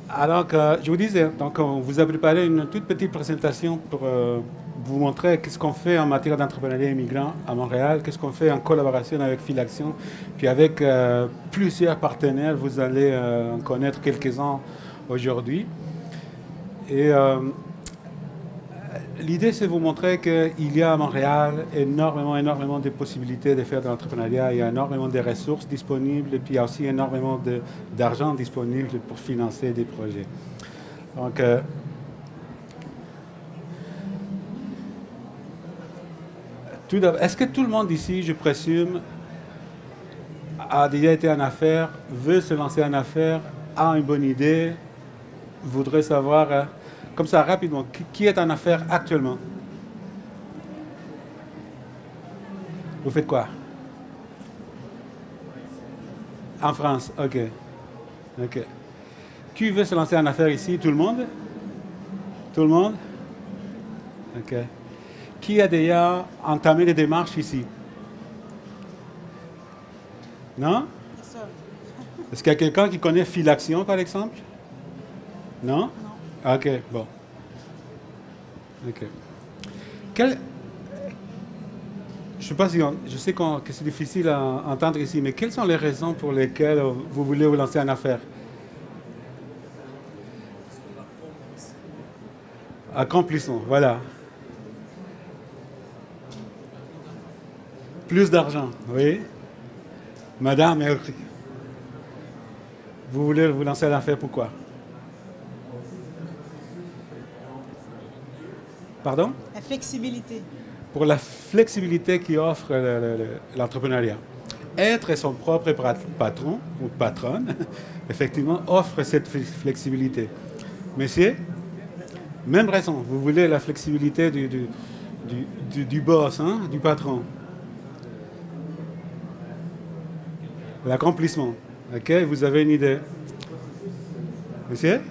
Alors, je vous disais, donc, on vous a préparé une toute petite présentation pour vous montrer qu'est-ce qu'on fait en matière d'entrepreneuriat immigrant à Montréal, qu'est-ce qu'on fait en collaboration avec Filaction, puis avec plusieurs partenaires, vous allez en connaître quelques-uns aujourd'hui. Et l'idée, c'est de vous montrer qu'il y a à Montréal énormément de possibilités de faire de l'entrepreneuriat. Il y a énormément de ressources disponibles et puis il y a aussi énormément d'argent disponible pour financer des projets. Donc, tout d'abord, est-ce que tout le monde ici, je présume, a déjà été en affaires, veut se lancer en affaires, a une bonne idée, voudrait savoir, comme ça rapidement, qui est en affaires actuellement? Vous faites quoi? En France, ok. Ok. Qui veut se lancer en affaires ici? Tout le monde? Tout le monde? Ok. Qui a déjà entamé des démarches ici? Non? Est-ce qu'il y a quelqu'un qui connaît Filaction, par exemple? Non? Ok, bon. Ok. Quel, je sais pas si je sais que c'est difficile à entendre ici, mais quelles sont les raisons pour lesquelles vous voulez vous lancer en affaires? Accomplissement, voilà. Plus d'argent, oui. Madame Elri, vous voulez vous lancer en affaires, pourquoi? Pardon? La flexibilité. Pour la flexibilité qu'offre l'entrepreneuriat. Être son propre patron ou patronne, effectivement, offre cette flexibilité. Monsieur, même raison, vous voulez la flexibilité du boss, hein, du patron. L'accomplissement. Ok, vous avez une idée. Monsieur?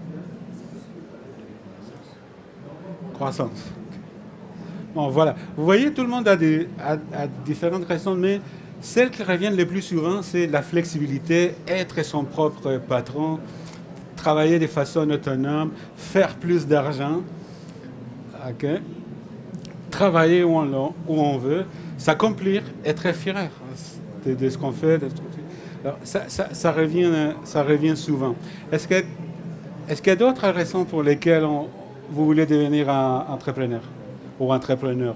Croissance. Bon, voilà. Vous voyez, tout le monde a différentes raisons, mais celles qui reviennent le plus souvent, c'est la flexibilité, être son propre patron, travailler de façon autonome, faire plus d'argent, okay, travailler où on veut, s'accomplir, être fier de ce qu'on fait. Alors, ça revient souvent. Est-ce qu'il y a d'autres raisons pour lesquelles vous voulez devenir un entrepreneur ou entrepreneur?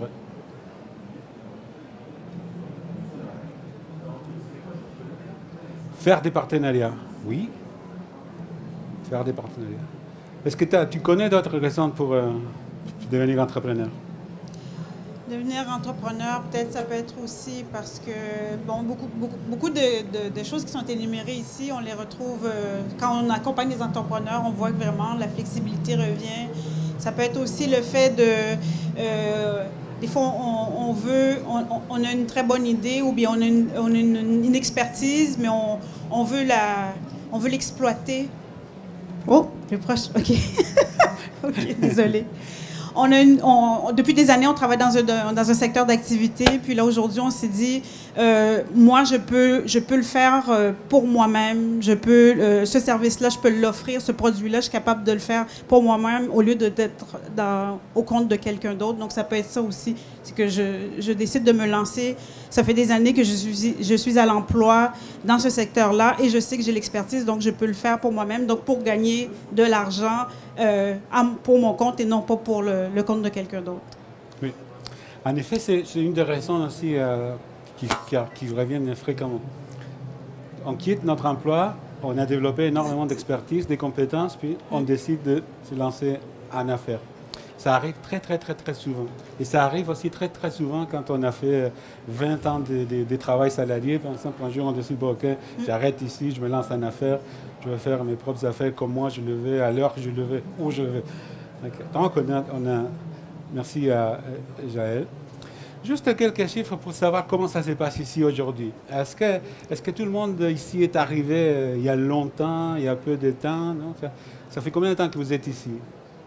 Faire des partenariats, oui. Faire des partenariats. Est-ce que tu connais d'autres raisons pour devenir entrepreneur? Devenir entrepreneur, peut-être ça peut être aussi parce que bon, beaucoup de choses qui sont énumérées ici, on les retrouve quand on accompagne les entrepreneurs, on voit que vraiment la flexibilité revient. Ça peut être aussi le fait des fois on a une très bonne idée ou bien on a une expertise, mais on veut l'exploiter. Oh, plus proche, ok. Ok, désolée. Depuis des années, on travaille dans un secteur d'activité. Puis là, aujourd'hui, on s'est dit, moi, je peux le faire pour moi-même. Ce service-là, je peux l'offrir. Ce produit-là, je suis capable de le faire pour moi-même au lieu d'être au compte de quelqu'un d'autre. Donc, ça peut être ça aussi. C'est que je décide de me lancer. Ça fait des années que je suis à l'emploi dans ce secteur-là et je sais que j'ai l'expertise, donc je peux le faire pour moi-même. Donc, pour gagner de l'argent pour mon compte et non pas pour le compte de quelqu'un d'autre. Oui. En effet, c'est une des raisons aussi qui reviennent fréquemment. On quitte notre emploi, on a développé énormément d'expertise, des compétences, puis on décide de se lancer en affaires. Ça arrive très souvent. Et ça arrive aussi très souvent quand on a fait 20 ans de travail salarié. Par exemple, un jour, on décide, bon, OK, j'arrête ici, je me lance en affaires, je vais faire mes propres affaires comme moi je le veux, à l'heure que je le veux, où je veux. Donc, merci à Jaël. Juste quelques chiffres pour savoir comment ça se passe ici aujourd'hui. Est-ce que tout le monde ici est arrivé il y a longtemps, il y a peu de temps? Non? Ça fait combien de temps que vous êtes ici?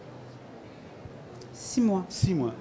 6 mois. 6 mois.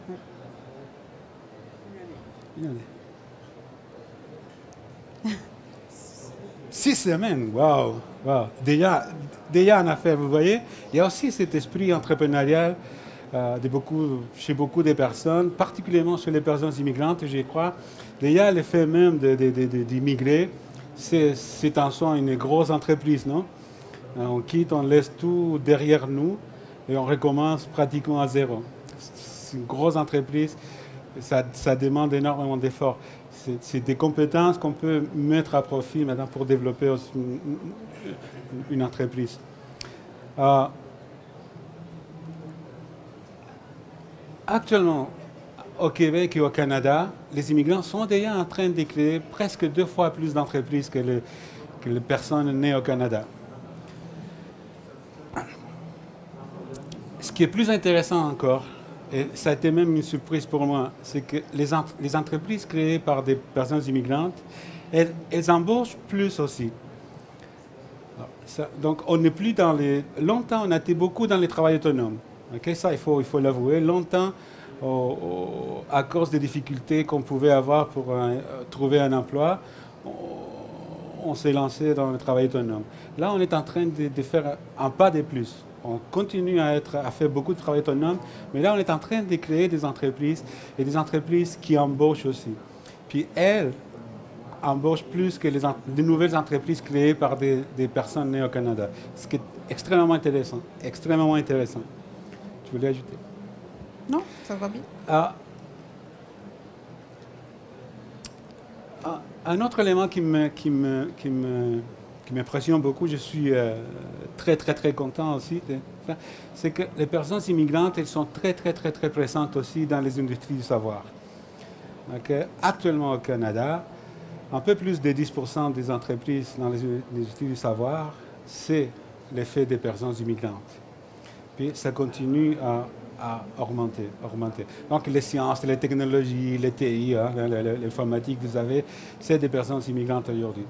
Une année. 6 semaines, waouh! Wow. Déjà en affaires, vous voyez, il y a aussi cet esprit entrepreneurial chez beaucoup de personnes, particulièrement chez les personnes immigrantes, je crois. Déjà, le fait même d'immigrer, c'est en soi une grosse entreprise, non? On quitte, on laisse tout derrière nous et on recommence pratiquement à zéro. C'est une grosse entreprise, ça demande énormément d'efforts. C'est des compétences qu'on peut mettre à profit maintenant pour développer aussi une entreprise. Actuellement, au Québec et au Canada, les immigrants sont déjà en train de créer presque 2 fois plus d'entreprises que les personnes nées au Canada. Ce qui est plus intéressant encore, et ça a été même une surprise pour moi, c'est que les entreprises créées par des personnes immigrantes, elles embauchent plus aussi. Donc, on n'est plus dans les... Longtemps, on a été beaucoup dans les travail autonomes. Okay? Ça, il faut l'avouer. Longtemps, à cause des difficultés qu'on pouvait avoir pour trouver un emploi, on s'est lancé dans le travail autonome. Là, on est en train de faire un pas de plus. On continue à faire beaucoup de travail autonome, mais là, on est en train de créer des entreprises et des entreprises qui embauchent aussi. Puis elles embauchent plus que les nouvelles entreprises créées par des personnes nées au Canada. Ce qui est extrêmement intéressant. Extrêmement intéressant. Tu voulais ajouter? Non, ça va bien. Un autre élément qui m'impressionne beaucoup, je suis très content aussi, c'est que les personnes immigrantes, elles sont très présentes aussi dans les industries du savoir. Okay? Actuellement au Canada, un peu plus de 10% des entreprises dans les industries du savoir, c'est l'effet des personnes immigrantes. Puis ça continue à augmenter. Donc les sciences, les technologies, les TI, l'informatique, vous savez, c'est des personnes immigrantes aujourd'hui.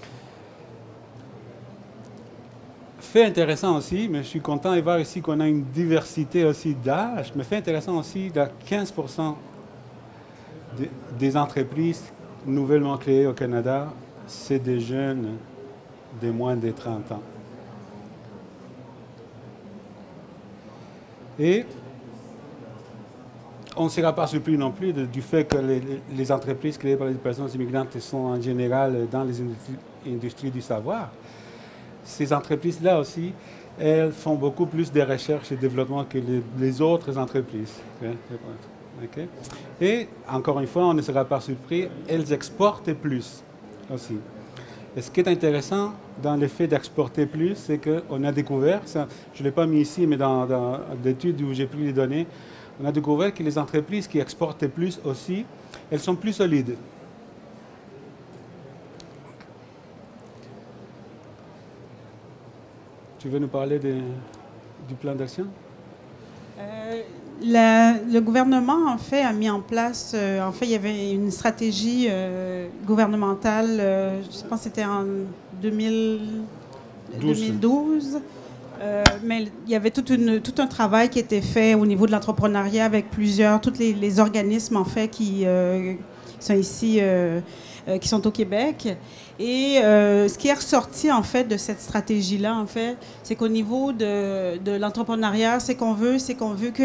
Fait intéressant aussi, mais je suis content de voir ici qu'on a une diversité aussi d'âge, mais fait intéressant aussi, de 15% des entreprises nouvellement créées au Canada, c'est des jeunes de moins de 30 ans. Et on ne sera pas surpris non plus du fait que les entreprises créées par les personnes immigrantes sont en général dans les industries du savoir. Ces entreprises-là aussi, elles font beaucoup plus de recherche et développement que les autres entreprises. Okay? Et encore une fois, on ne sera pas surpris, elles exportent plus aussi. Et ce qui est intéressant dans le fait d'exporter plus, c'est qu'on a découvert, ça, je ne l'ai pas mis ici, mais dans l'étude où j'ai pris les données, on a découvert que les entreprises qui exportent plus aussi, elles sont plus solides. Tu veux nous parler du plan d'action? Le gouvernement, en fait, a mis en place... il y avait une stratégie gouvernementale, je pense que c'était en 2012. Mais il y avait tout un travail qui était fait au niveau de l'entrepreneuriat avec tous les organismes, en fait, qui sont ici, qui sont au Québec. Et ce qui est ressorti, en fait, de cette stratégie-là, en fait, c'est qu'au niveau de l'entrepreneuriat, c'est qu'on veut que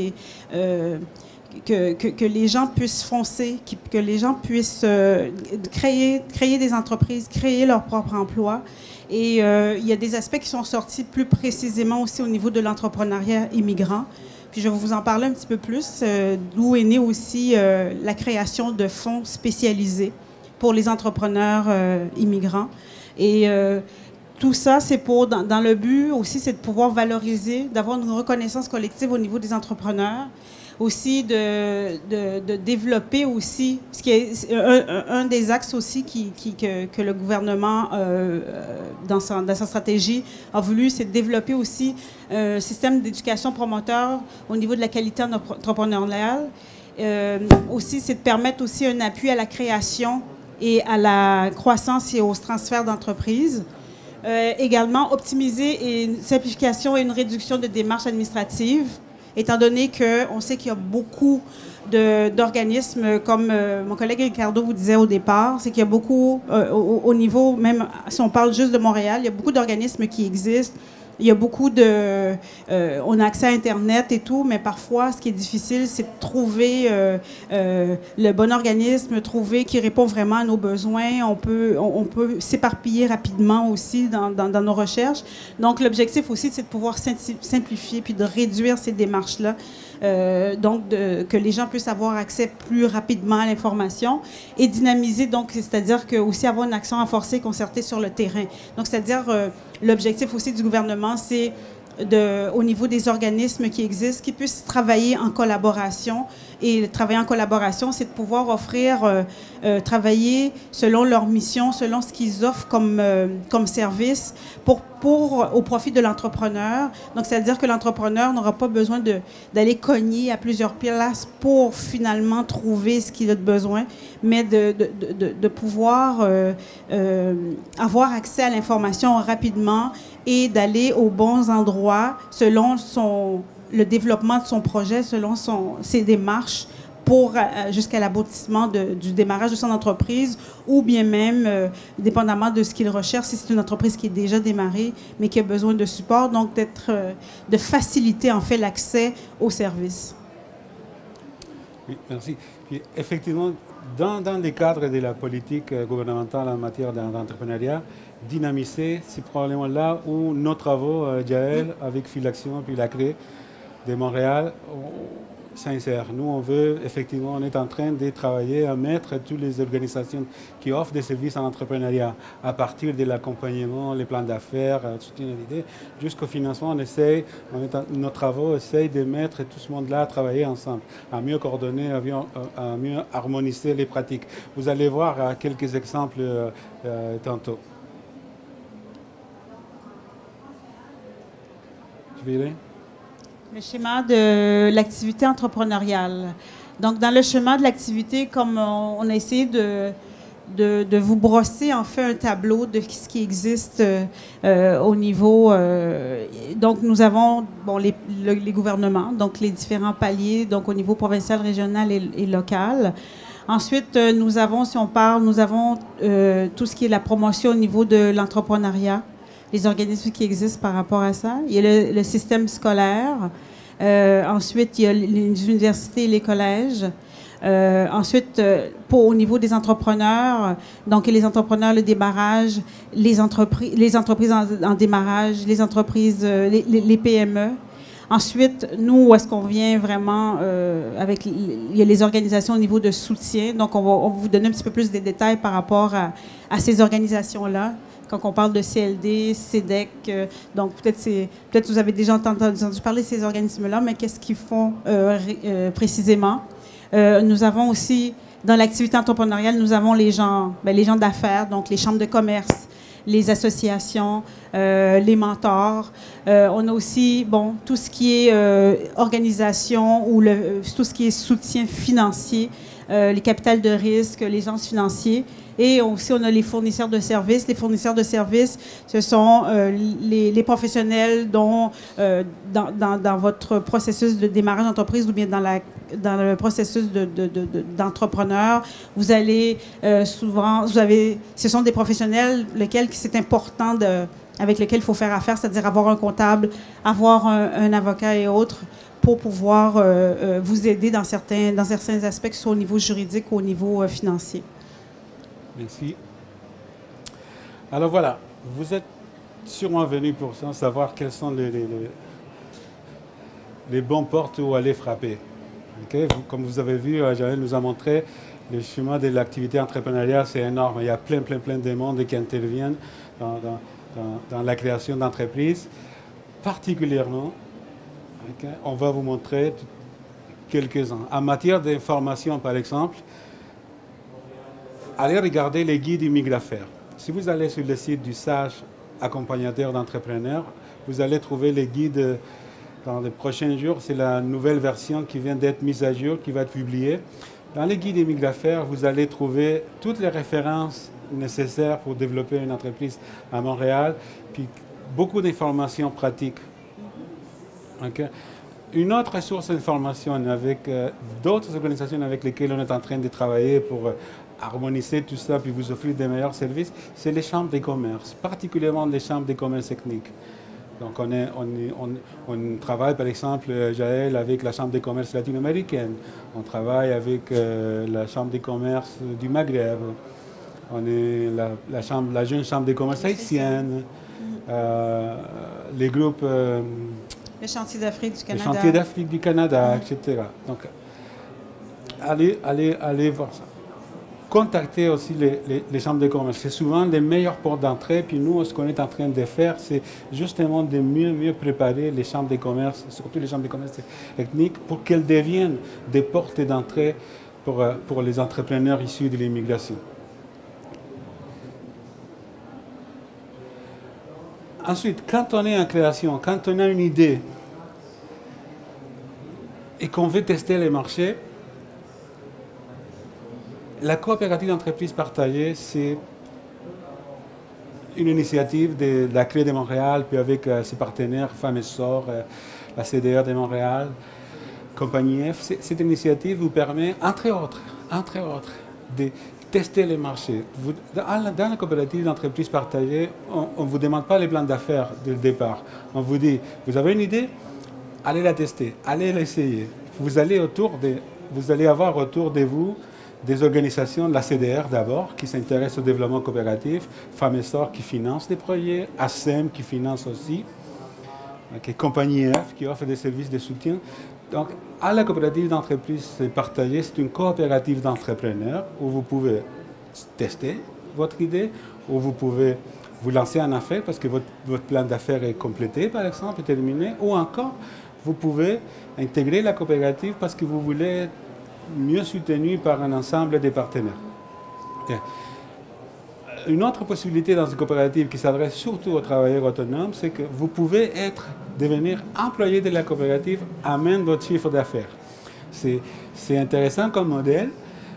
les gens puissent foncer, que les gens puissent créer des entreprises, créer leur propre emploi. Et il y a des aspects qui sont sortis plus précisément aussi au niveau de l'entrepreneuriat immigrant. Puis je vais vous en parler un petit peu plus, d'où est née aussi la création de fonds spécialisés pour les entrepreneurs immigrants. Et tout ça, c'est dans le but aussi, c'est de pouvoir valoriser, d'avoir une reconnaissance collective au niveau des entrepreneurs, aussi de développer aussi, ce qui est un des axes aussi que le gouvernement, dans sa stratégie, a voulu, c'est de développer aussi un système d'éducation promoteur au niveau de la qualité entrepreneuriale. Aussi, c'est de permettre aussi un appui à la création et à la croissance et au transfert d'entreprises. Également, optimiser une simplification et une réduction de démarches administratives étant donné qu'on sait qu'il y a beaucoup d'organismes, comme mon collègue Ricardo vous disait au départ, c'est qu'il y a beaucoup, au niveau, même si on parle juste de Montréal, il y a beaucoup d'organismes qui existent. Il y a beaucoup on a accès à Internet et tout, mais parfois, ce qui est difficile, c'est de trouver le bon organisme, trouver qui répond vraiment à nos besoins. On peut s'éparpiller rapidement aussi dans nos recherches. Donc, l'objectif aussi, c'est de pouvoir simplifier puis de réduire ces démarches-là. Donc, que les gens puissent avoir accès plus rapidement à l'information et dynamiser, donc, c'est-à-dire que aussi avoir une action renforcée, concertée sur le terrain. Donc, c'est-à-dire, l'objectif aussi du gouvernement, c'est au niveau des organismes qui existent, qu'ils puissent travailler en collaboration. Et travailler en collaboration, c'est de pouvoir offrir, travailler selon leur mission, selon ce qu'ils offrent comme service au profit de l'entrepreneur. Donc, c'est-à-dire que l'entrepreneur n'aura pas besoin d'aller cogner à plusieurs places pour finalement trouver ce qu'il a de besoin, mais de pouvoir avoir accès à l'information rapidement et d'aller aux bons endroits selon le développement de son projet, selon ses démarches jusqu'à l'aboutissement du démarrage de son entreprise ou bien même, dépendamment de ce qu'il recherche, si c'est une entreprise qui est déjà démarrée mais qui a besoin de support, donc de faciliter en fait l'accès aux services. Oui, merci. Puis, effectivement, dans les cadres de la politique gouvernementale en matière d'entrepreneuriat, dynamiser, c'est probablement là où nos travaux, Jaël, avec Filaction puis la CRE de Montréal, s'insèrent. Nous, on veut, effectivement, on est en train de travailler à mettre toutes les organisations qui offrent des services en entrepreneuriat, à partir de l'accompagnement, les plans d'affaires, soutien à l'idée, jusqu'au financement, nos travaux essayent de mettre tout ce monde-là à travailler ensemble, à mieux coordonner, à mieux harmoniser les pratiques. Vous allez voir quelques exemples tantôt. Tu veux y aller? Le schéma de l'activité entrepreneuriale. Donc, dans le schéma de l'activité, comme on a essayé de vous brosser, en fait, un tableau de ce qui existe au niveau... donc, nous avons les gouvernements, donc les différents paliers, donc au niveau provincial, régional et local. Ensuite, nous avons tout ce qui est la promotion au niveau de l'entrepreneuriat, les organismes qui existent par rapport à ça. Il y a le système scolaire. Ensuite, il y a les universités et les collèges. Ensuite, au niveau des entrepreneurs, donc les entrepreneurs, le démarrage, les entreprises en démarrage, les entreprises, les PME. Ensuite, nous, où est-ce qu'on vient vraiment il y a les organisations au niveau de soutien. Donc, on va vous donner un petit peu plus de détails par rapport à ces organisations-là. Quand on parle de CLD, CEDEC, donc peut-être vous avez déjà entendu parler de ces organismes-là, mais qu'est-ce qu'ils font précisément? Nous avons aussi, dans l'activité entrepreneuriale, nous avons les gens d'affaires, donc les chambres de commerce, les associations, les mentors. On a aussi, tout ce qui est organisation ou tout ce qui est soutien financier, les capitales de risque, les gens financiers. Et aussi, on a les fournisseurs de services. Les fournisseurs de services, ce sont les professionnels dont, dans votre processus de démarrage d'entreprise ou bien dans le processus d'entrepreneur, vous allez ce sont des professionnels c'est important avec lesquels il faut faire affaire, c'est-à-dire avoir un comptable, avoir un avocat et autres, pour pouvoir vous aider dans certains aspects, que ce soit au niveau juridique ou au niveau financier. Merci. Alors voilà, vous êtes sûrement venu pour ça, savoir quelles sont les bonnes portes où aller frapper. Okay? Comme vous avez vu, Jaël nous a montré, le chemin de l'activité entrepreneuriale, c'est énorme. Il y a plein de monde qui interviennent dans la création d'entreprises. Particulièrement, okay, on va vous montrer quelques-uns. En matière d'information, par exemple, allez regarder les guides du Migraffaires. Si vous allez sur le site du SAGE accompagnateur d'entrepreneurs, vous allez trouver les guides dans les prochains jours. C'est la nouvelle version qui vient d'être mise à jour, qui va être publiée. Dans les guides du Migraffaires, vous allez trouver toutes les références nécessaires pour développer une entreprise à Montréal, puis beaucoup d'informations pratiques. Okay? une autre source d'information avec d'autres organisations avec lesquelles on est en train de travailler pour harmoniser tout ça puis vous offrir des meilleurs services, c'est les chambres de commerce, particulièrement les chambres de commerce techniques. Donc on travaille par exemple, Jaël, avec la Chambre de commerce latino-américaine, on travaille avec la Chambre de commerce du Maghreb, on est la jeune Chambre de commerce haïtienne, les groupes... le Chantier d'Afrique du Canada. Le Chantier d'Afrique du Canada, etc. Donc, allez voir ça. Contactez aussi les chambres de commerce. C'est souvent les meilleurs ports d'entrée. Puis nous, ce qu'on est en train de faire, c'est justement de mieux préparer les chambres de commerce, surtout les chambres de commerce techniques, pour qu'elles deviennent des portes d'entrée pour les entrepreneurs issus de l'immigration. Ensuite, quand on est en création, quand on a une idée et qu'on veut tester les marchés, la coopérative d'entreprise partagée, c'est une initiative de la CRE de Montréal, puis avec ses partenaires, Femmes et Sort, la CDR de Montréal, Compagnie F. Cette initiative vous permet, entre autres, de tester les marchés. Dans la coopérative d'entreprise partagée, on ne vous demande pas les plans d'affaires dès le départ. On vous dit, vous avez une idée, allez la tester, allez l'essayer. Vous allez avoir autour de vous des organisations de la CDR d'abord, qui s'intéressent au développement coopératif, Femmes et Sort qui finance des projets, ASEM qui finance aussi, Compagnie F qui offre des services de soutien. Donc, à la coopérative d'entreprise partagée, c'est une coopérative d'entrepreneurs où vous pouvez tester votre idée, où vous pouvez vous lancer en affaires parce que votre plan d'affaires est complété, par exemple, est terminé, ou encore, vous pouvez intégrer la coopérative parce que vous voulez être mieux soutenu par un ensemble de partenaires. Okay. Une autre possibilité dans une coopérative qui s'adresse surtout aux travailleurs autonomes, c'est que vous pouvez devenir employé de la coopérative à même votre chiffre d'affaires. C'est intéressant comme modèle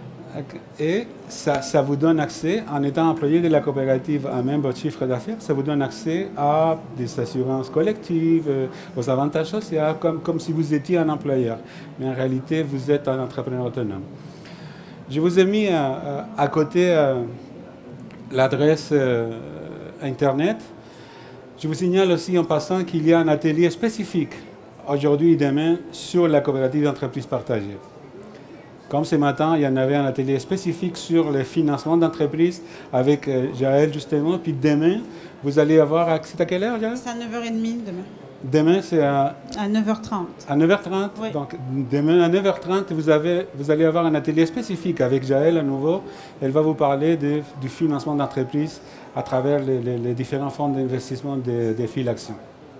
et ça vous donne accès, en étant employé de la coopérative à même votre chiffre d'affaires, ça vous donne accès à des assurances collectives, aux avantages sociaux, comme si vous étiez un employeur. Mais en réalité, vous êtes un entrepreneur autonome. Je vous ai mis à côté l'adresse Internet. Je vous signale aussi en passant qu'il y a un atelier spécifique aujourd'hui et demain sur la coopérative d'entreprise partagée. Comme ce matin, il y en avait un atelier spécifique sur le financement d'entreprise avec Jaël justement. Puis demain, vous allez avoir accès à quelle heure, Jaël? C'est à 9h30 demain. Demain, c'est à 9h30. À 9h30? Oui. Donc, demain à 9h30, vous allez avoir un atelier spécifique avec Jaël à nouveau. Elle va vous parler du financement d'entreprise à travers les différents fonds d'investissement des Filaction.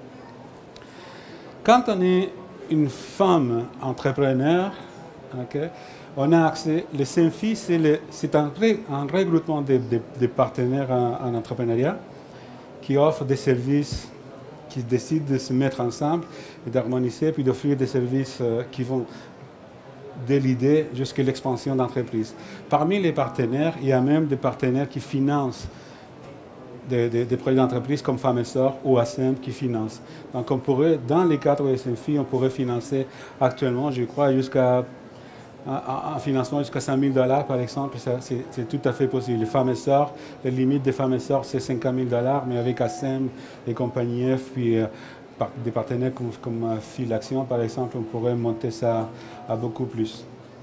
Quand on est une femme entrepreneur, okay, on a accès, le CEMFI, c'est un regroupement de partenaires en entrepreneuriat qui offre des services, qui décident de se mettre ensemble et d'harmoniser, puis d'offrir des services qui vont de l'idée jusqu'à l'expansion d'entreprise. Parmi les partenaires, il y a même des partenaires qui financent des projets d'entreprise comme Femmes et Sort ou ASEM qui financent. Donc on pourrait, dans les cadres de CEMFI, on pourrait financer actuellement, je crois, un financement jusqu'à 5 000 $ par exemple, c'est tout à fait possible. Les Femmes et Sort, les limites des Femmes et Sort, c'est 50 000 $, mais avec ASEM et compagnie F, puis des partenaires comme Filaction, par exemple, on pourrait monter ça à beaucoup plus.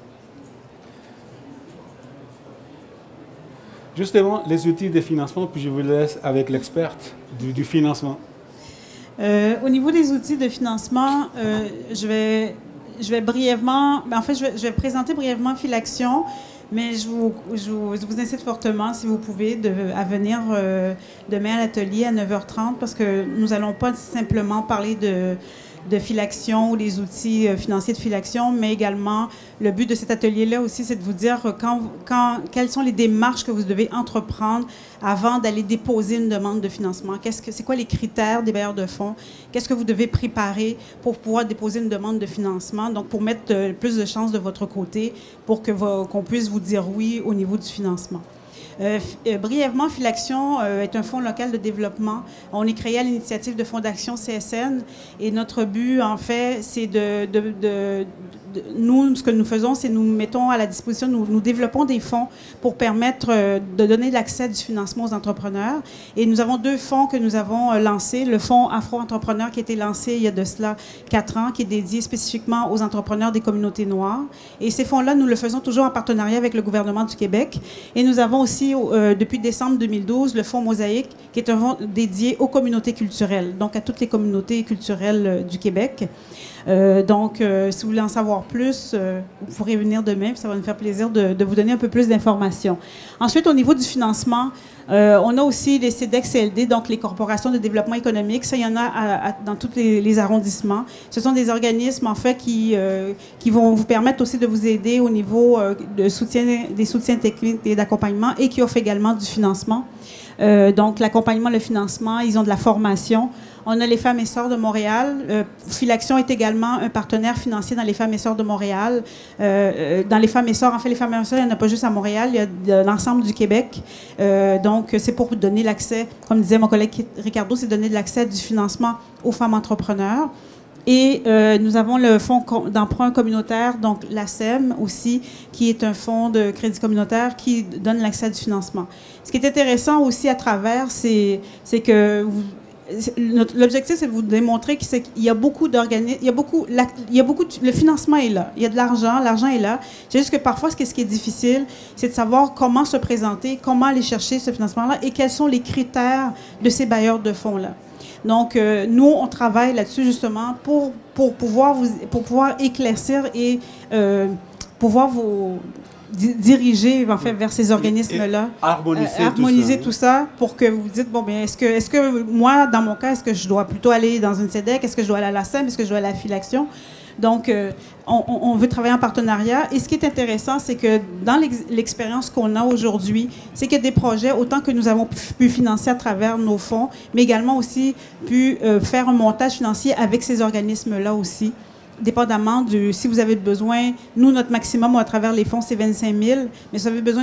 Justement, les outils de financement, puis je vous laisse avec l'experte du financement. Au niveau des outils de financement, je vais brièvement, en fait, je vais présenter brièvement Filaction, mais je vous incite fortement, si vous pouvez, à venir demain à l'atelier à 9h30, parce que nous n'allons pas simplement parler de Filaction ou les outils financiers de Filaction, mais également, le but de cet atelier-là aussi, c'est de vous dire quelles sont les démarches que vous devez entreprendre avant d'aller déposer une demande de financement. C'est quoi les critères des bailleurs de fonds? Qu'est-ce que vous devez préparer pour pouvoir déposer une demande de financement? Donc, pour mettre plus de chances de votre côté, pour qu'on puisse vous dire oui au niveau du financement. Brièvement, Filaction est un fonds local de développement. On est créé à l'initiative de Fondation CSN et notre but, en fait, c'est nous, ce que nous faisons, c'est nous mettons à la disposition, nous développons des fonds pour permettre de donner l'accès du financement aux entrepreneurs. Et nous avons 2 fonds que nous avons lancés. Le fonds Afro-Entrepreneur qui a été lancé il y a de cela 4 ans, qui est dédié spécifiquement aux entrepreneurs des communautés noires. Et ces fonds-là, nous le faisons toujours en partenariat avec le gouvernement du Québec. Et nous avons aussi, depuis décembre 2012, le fonds Mosaïque, qui est un fonds dédié aux communautés culturelles, donc à toutes les communautés culturelles du Québec. Donc, si vous voulez en savoir plus, vous pourrez venir demain, ça va nous faire plaisir de vous donner un peu plus d'informations. Ensuite, au niveau du financement, on a aussi les CEDEC-CLD, donc les corporations de développement économique. Ça, il y en a dans tous les arrondissements. Ce sont des organismes, en fait, qui vont vous permettre aussi de vous aider au niveau des soutiens techniques et d'accompagnement et qui offrent également du financement. Donc, l'accompagnement, le financement, ils ont de la formation. On a les Femmes et Sœurs de Montréal. Filaction est également un partenaire financier dans les Femmes et Sœurs de Montréal. Dans les Femmes et Sœurs, en fait, les Femmes et Sœurs, il n'y en a pas juste à Montréal, il y a de l'ensemble du Québec. Donc, c'est pour vous donner l'accès, comme disait mon collègue Ricardo, c'est donner de l'accès du financement aux femmes entrepreneurs. Et nous avons le fonds d'emprunt communautaire, donc la SEM aussi, qui est un fonds de crédit communautaire qui donne l'accès du financement. Ce qui est intéressant aussi à travers, c'est que l'objectif, c'est de vous démontrer qu'il y a beaucoup d'organismes, le financement est là, il y a de l'argent est là. C'est juste que parfois, ce qui est difficile, c'est de savoir comment se présenter, comment aller chercher ce financement-là et quels sont les critères de ces bailleurs de fonds-là. Donc, nous, on travaille là-dessus justement pour pouvoir éclaircir et pouvoir vous diriger en fait vers ces organismes-là, harmoniser tout ça pour que vous dites, bon, bien, est-ce que moi, dans mon cas, est-ce que je dois plutôt aller dans une CEDEC, est-ce que je dois aller à la SEM, est-ce que je dois aller à la Filaction? Donc, on veut travailler en partenariat. Et ce qui est intéressant, c'est que dans l'expérience qu'on a aujourd'hui, c'est qu'il y a des projets, autant que nous avons pu financer à travers nos fonds, mais également aussi pu faire un montage financier avec ces organismes-là aussi. Dépendamment si vous avez besoin, nous, notre maximum à travers les fonds, c'est 25 000, mais si vous avez besoin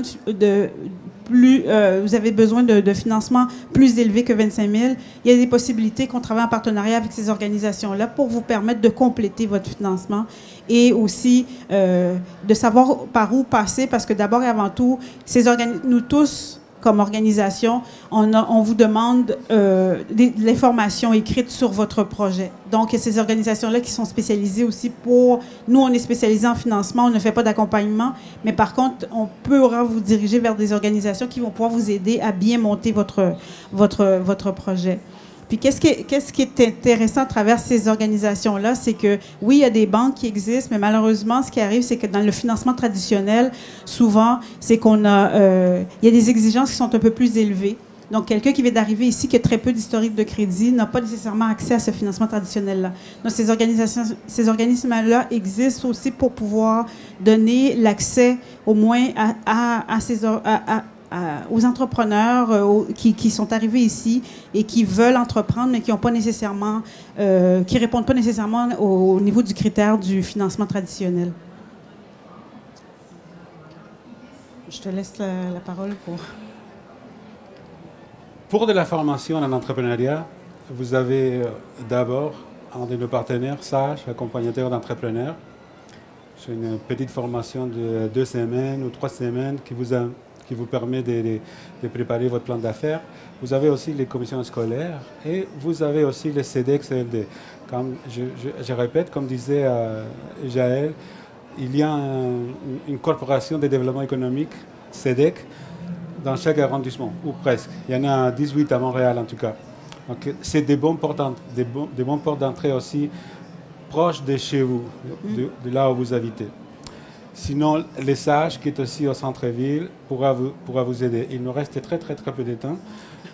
vous avez besoin de financement plus élevé que 25 000, il y a des possibilités qu'on travaille en partenariat avec ces organisations-là pour vous permettre de compléter votre financement et aussi de savoir par où passer, parce que d'abord et avant tout, nous tous, comme organisation, on vous demande de l'information écrite sur votre projet. Donc, il y a ces organisations-là qui sont spécialisées aussi pour... Nous, on est spécialisés en financement, on ne fait pas d'accompagnement, mais par contre, on pourra vous diriger vers des organisations qui vont pouvoir vous aider à bien monter votre projet. Puis, qu'est-ce qui est intéressant à travers ces organisations-là, c'est que, oui, il y a des banques qui existent, mais malheureusement, ce qui arrive, c'est que dans le financement traditionnel, souvent, c'est il y a des exigences qui sont un peu plus élevées. Donc, quelqu'un qui vient d'arriver ici, qui a très peu d'historique de crédit, n'a pas nécessairement accès à ce financement traditionnel-là. Donc, ces organismes-là existent aussi pour pouvoir donner l'accès, au moins, aux entrepreneurs qui sont arrivés ici et qui veulent entreprendre, mais qui n'ont pas nécessairement, qui répondent pas nécessairement au niveau du critère du financement traditionnel. Je te laisse la parole Pour de la formation en entrepreneuriat, vous avez d'abord un de nos partenaires, Sage, accompagnateur d'entrepreneurs. C'est une petite formation de 2 semaines ou 3 semaines qui vous permet de préparer votre plan d'affaires. Vous avez aussi les commissions scolaires et vous avez aussi les CEDEC-CLD. Comme je répète, comme disait Jaël, il y a une corporation de développement économique, CEDEC, dans chaque arrondissement, ou presque. Il y en a 18 à Montréal en tout cas. Donc c'est des bons portes d'entrée aussi proches de chez vous, de là où vous habitez. Sinon, les Sages, qui est aussi au centre-ville, pourra vous aider. Il nous reste très peu de temps.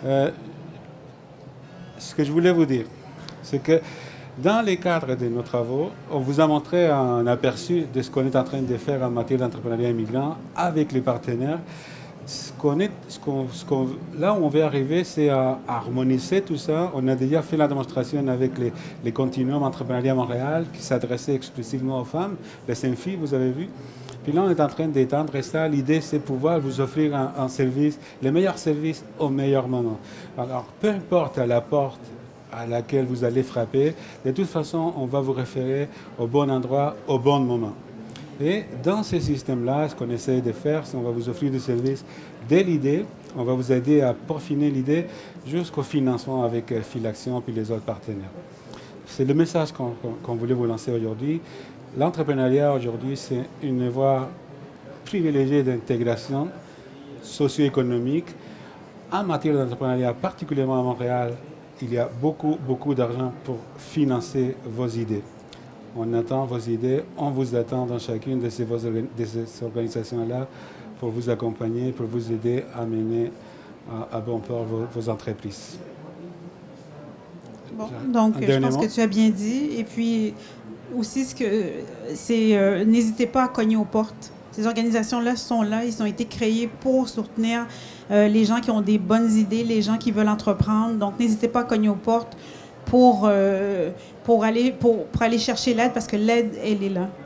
Ce que je voulais vous dire, c'est que dans les cadres de nos travaux, on vous a montré un aperçu de ce qu'on est en train de faire en matière d'entrepreneuriat immigrant avec les partenaires. Là où on veut arriver, c'est à harmoniser tout ça. On a déjà fait la démonstration avec les continuums entrepreneuriat Montréal qui s'adressaient exclusivement aux femmes, les SEMFI, vous avez vu. Puis là, on est en train d'étendre ça. L'idée, c'est pouvoir vous offrir un service, le meilleur service au meilleur moment. Alors, peu importe à la porte à laquelle vous allez frapper, de toute façon, on va vous référer au bon endroit, au bon moment. Et dans ce système-là, ce qu'on essaie de faire, c'est qu'on va vous offrir des services dès l'idée, on va vous aider à peaufiner l'idée jusqu'au financement avec Filaction puis les autres partenaires. C'est le message qu'on voulait vous lancer aujourd'hui. L'entrepreneuriat aujourd'hui, c'est une voie privilégiée d'intégration socio-économique. En matière d'entrepreneuriat, particulièrement à Montréal, il y a beaucoup d'argent pour financer vos idées. On attend vos idées, on vous attend dans chacune de ces organisations-là pour vous accompagner, pour vous aider à mener à bon port vos entreprises. Bon, donc je pense que tu as bien dit. Et puis aussi, n'hésitez pas à cogner aux portes. Ces organisations-là sont là, ils ont été créés pour soutenir les gens qui ont des bonnes idées, les gens qui veulent entreprendre. Donc, n'hésitez pas à cogner aux portes pour aller chercher l'aide, parce que l'aide, elle est là.